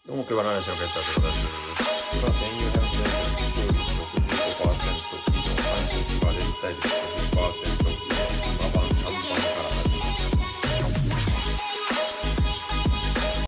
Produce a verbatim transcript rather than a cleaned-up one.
どうも、ケバナラシのケッターでございます。今、専用での試合